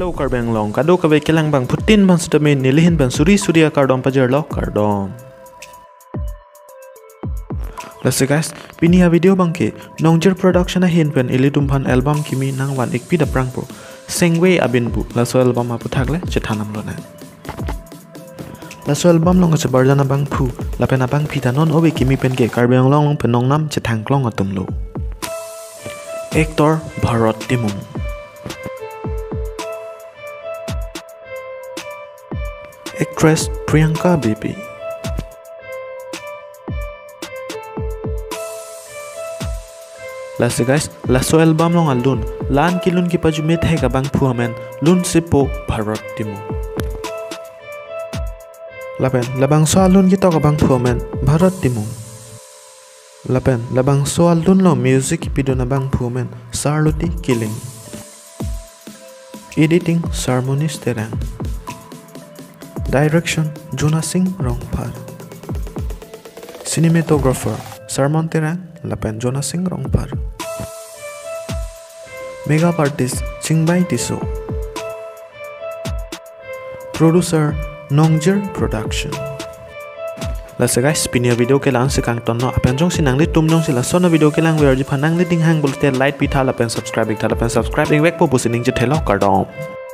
Hello karbeng long kado kabe kelang bang putin bang sutamin nilihin bang suri surya kardom pajar lo kardom. Let's guys, pini ha video bang ke Nongjir Production hin pen ilidumpan album kimi nang wan ikpi da prang pro Sengve Abinbu laso album apu thagle chethanam lo na. Laso album long ache barjana bang phu lapen abang pita non obe kimi pen ke karbeng long pen nong nam chethang klong atum lo. Actor Bharot Timung. Actress Priyanka Beypi. Last guys, laso album long alun lan kilun ki paju met hai kabang phuamen lun sipo Bharot Timung. Lapen labang so alun ki to kabang phuamen Bharot Timung. Lapen labang so alun lo music pidona bang phuamen Sarloti Killing. Editing Xarmoniess Terang. Direction Jonasing Rongphar. Cinematographer Sarmon Terang lapen Jonasing Rongphar. Makeup artist Chingbai Rongpi. Producer Nongjir Production. Let's guys, pinia video ke lang sekang tono apen jong sinang lit tum jong sila sono video ke lang we arji phanang lit ding hang bolte light pitha lapen subscribe ing wek po busining je thelo kardom.